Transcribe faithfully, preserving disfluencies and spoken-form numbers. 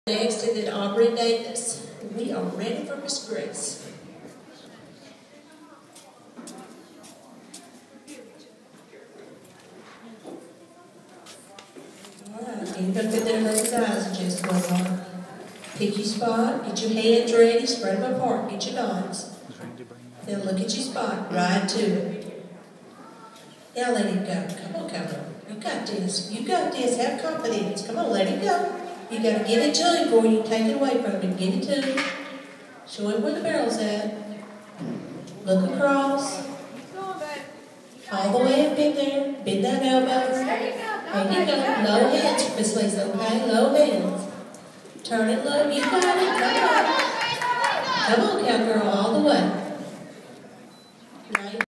Next, and then Aubrey Davis. We are ready for Miss Grace. Alright, you're going to put that in those eyes just one more. Pick your spot, get your hands ready, spread them apart, get your dots. Then look at your spot, right to it. Now let it go. Come on, come on. You got this. You got this. Have confidence. Come on, let it go. You got to give it to him before you take it away from him. Give it to him. Show him where the barrel's at. Look across. All the way up in there. Bend that elbow. There you go. Low hands, Miss Lisa, okay? Low hands. Turn it low. You got it. Come on. Come on, cowgirl, all the way.